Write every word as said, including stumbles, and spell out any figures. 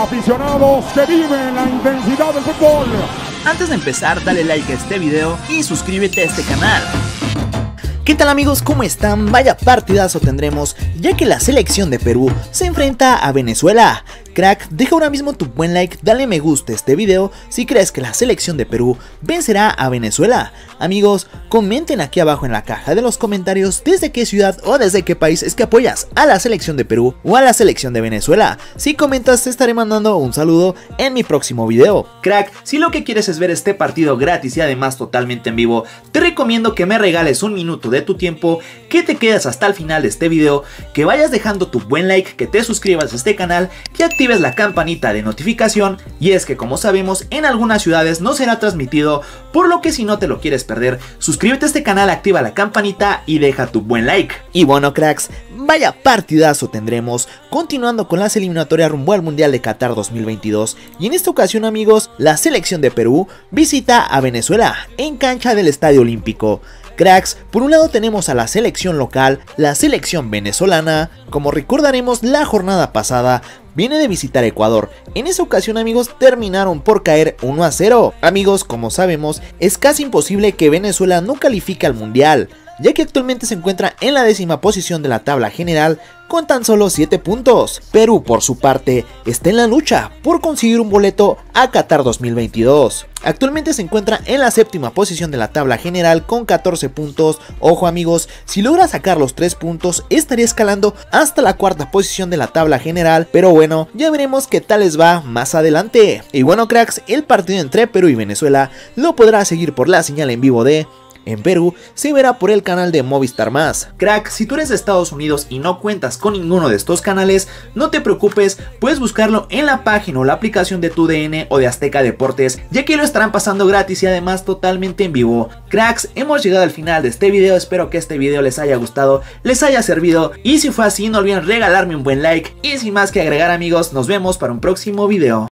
aficionados que viven la intensidad del fútbol. Antes de empezar, dale like a este video y suscríbete a este canal. ¿Qué tal amigos? ¿Cómo están? Vaya partidazo tendremos, ya que la selección de Perú se enfrenta a Venezuela. Crack, deja ahora mismo tu buen like, dale me gusta a este video si crees que la selección de Perú vencerá a Venezuela. Amigos, comenten aquí abajo en la caja de los comentarios desde qué ciudad o desde qué país es que apoyas a la selección de Perú o a la selección de Venezuela. Si comentas te estaré mandando un saludo en mi próximo video. Crack, si lo que quieres es ver este partido gratis y además totalmente en vivo, te recomiendo que me regales un minuto de tu tiempo, que te quedes hasta el final de este video, que vayas dejando tu buen like, que te suscribas a este canal, que actives la campanita de notificación, y es que como sabemos en algunas ciudades no será transmitido, por lo que si no te lo quieres perder, suscríbete a este canal, activa la campanita y deja tu buen like. Y bueno cracks, vaya partidazo tendremos, continuando con las eliminatorias rumbo al Mundial de Qatar dos mil veintidós, y en esta ocasión amigos, la selección de Perú visita a Venezuela en cancha del Estadio Olímpico. Cracks, por un lado tenemos a la selección local, la selección venezolana. Como recordaremos, la jornada pasada viene de visitar Ecuador. En esa ocasión amigos terminaron por caer uno a cero. Amigos, como sabemos, es casi imposible que Venezuela no califique al mundial, ya que actualmente se encuentra en la décima posición de la tabla general con tan solo siete puntos. Perú por su parte está en la lucha por conseguir un boleto a Qatar dos mil veintidós. Actualmente se encuentra en la séptima posición de la tabla general con catorce puntos. Ojo amigos, si logra sacar los tres puntos estaría escalando hasta la cuarta posición de la tabla general, pero bueno, ya veremos qué tal les va más adelante. Y bueno cracks, el partido entre Perú y Venezuela lo podrás seguir por la señal en vivo de En Perú, se verá por el canal de Movistar Más. Crack, si tú eres de Estados Unidos y no cuentas con ninguno de estos canales, no te preocupes, puedes buscarlo en la página o la aplicación de tu D N o de Azteca Deportes, ya que lo estarán pasando gratis y además totalmente en vivo. Cracks, hemos llegado al final de este video, espero que este video les haya gustado, les haya servido, y si fue así no olviden regalarme un buen like, y sin más que agregar amigos, nos vemos para un próximo video.